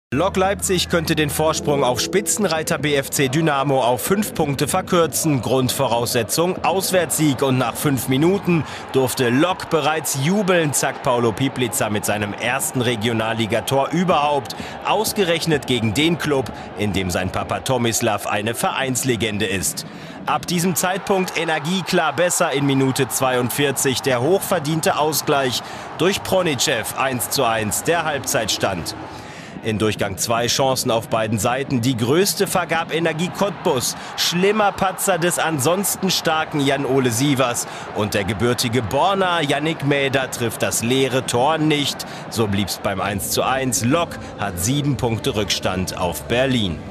Lok Leipzig könnte den Vorsprung auf Spitzenreiter BFC Dynamo auf 5 Punkte verkürzen. Grundvoraussetzung Auswärtssieg, und nach 5 Minuten durfte Lok bereits jubeln, sagt Paulo Piplica mit seinem ersten Regionalligator überhaupt. Ausgerechnet gegen den Club, in dem sein Papa Tomislav eine Vereinslegende ist. Ab diesem Zeitpunkt Energie klar besser. In Minute 42 der hochverdiente Ausgleich durch Pronicev, 1:1, der Halbzeitstand. In Durchgang 2 Chancen auf beiden Seiten. Die größte vergab Energie Cottbus. Schlimmer Patzer des ansonsten starken Jan-Ole Sievers. Und der gebürtige Borner Yannick Mäder trifft das leere Tor nicht. So blieb's beim 1:1. Lok hat 7 Punkte Rückstand auf Berlin.